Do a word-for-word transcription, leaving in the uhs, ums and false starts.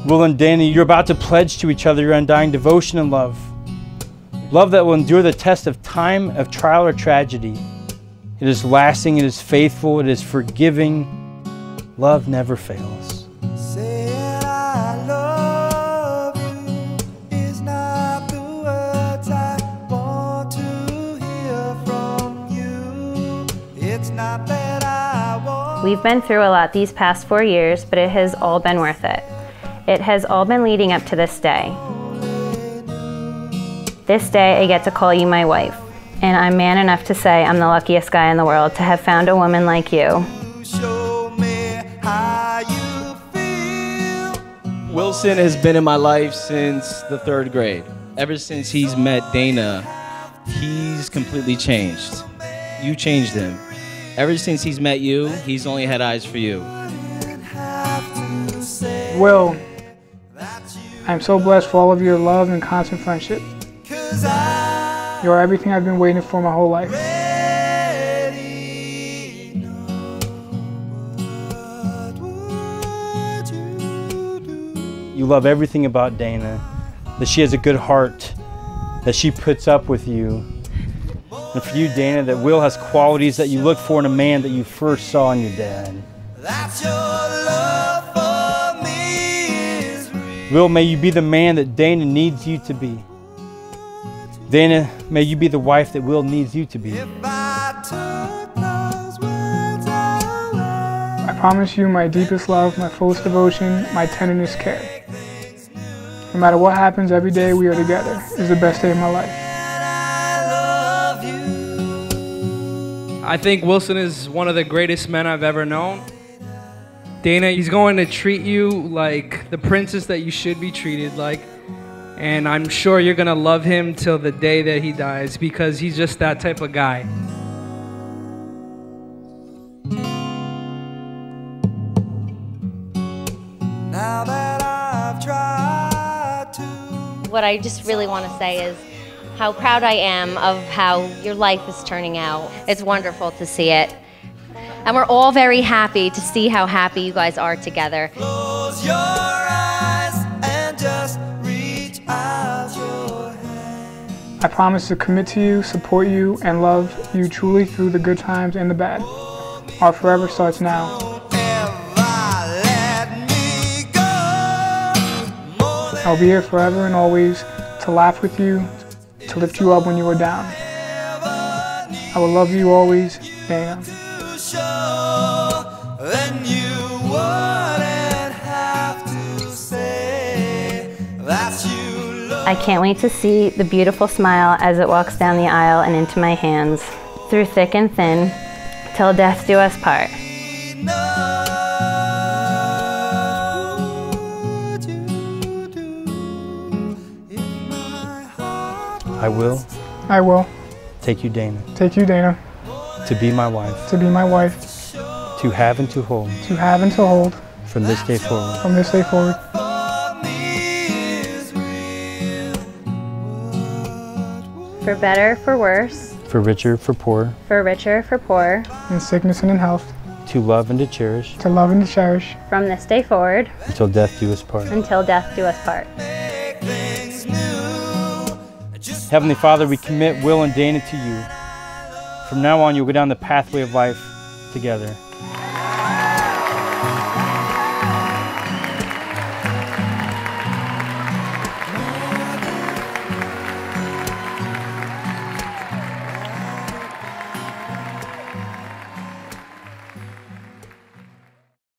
Will and Dana, you're about to pledge to each other your undying devotion and love. Love that will endure the test of time, of trial or tragedy. It is lasting, it is faithful, it is forgiving. Love never fails. Saying I love you is not the words I want to hear from you. It's not that I want. We've been through a lot these past four years, but it has all been worth it. It has all been leading up to this day. This day I get to call you my wife, and I'm man enough to say I'm the luckiest guy in the world to have found a woman like you. Show me how you feel. Wilson has been in my life since the third grade. Ever since he's met Dana, he's completely changed. You changed him. Ever since he's met you, he's only had eyes for you. Will, I'm so blessed for all of your love and constant friendship. You are everything I've been waiting for my whole life. You love everything about Dana, that she has a good heart, that she puts up with you. And for you, Dana, that Will has qualities that you look for in a man that you first saw in your dad. That's your love for me is real. Will, may you be the man that Dana needs you to be. Dana, may you be the wife that Will needs you to be. If I took those words away, I promise you my deepest love, my fullest devotion, my tenderness, care. No matter what happens, every day we are together is the best day of my life. I love you. I think Wilson is one of the greatest men I've ever known. Dana, he's going to treat you like the princess that you should be treated like. And I'm sure you're going to love him till the day that he dies because he's just that type of guy. Now that I've tried to. What I just really want to say is how proud I am of how your life is turning out. It's wonderful to see it. And we're all very happy to see how happy you guys are together. Close your eyes and just reach out your hand. I promise to commit to you, support you, and love you truly through the good times and the bad. Our forever starts now. Don't ever let me go. More than I'll be here forever and always to laugh with you, to lift you up when you are down. I will love you always, Dana. to show, then you wouldn't have to say that you love. I can't wait to see the beautiful smile as it walks down the aisle and into my hands, through thick and thin, till death do us part. I will I will take you, Dana, take you, Dana, to be my wife, to be my wife, to have and to hold, to have and to hold from this day forward. from this day forward. For better, for worse, For richer, for poor, for richer, for poor, In sickness and in health, to love and to cherish, to love and to cherish, from this day forward, until death do us part. until death do us part. Heavenly Father, we commit Will and Dana to you. From now on, you'll go down the pathway of life together.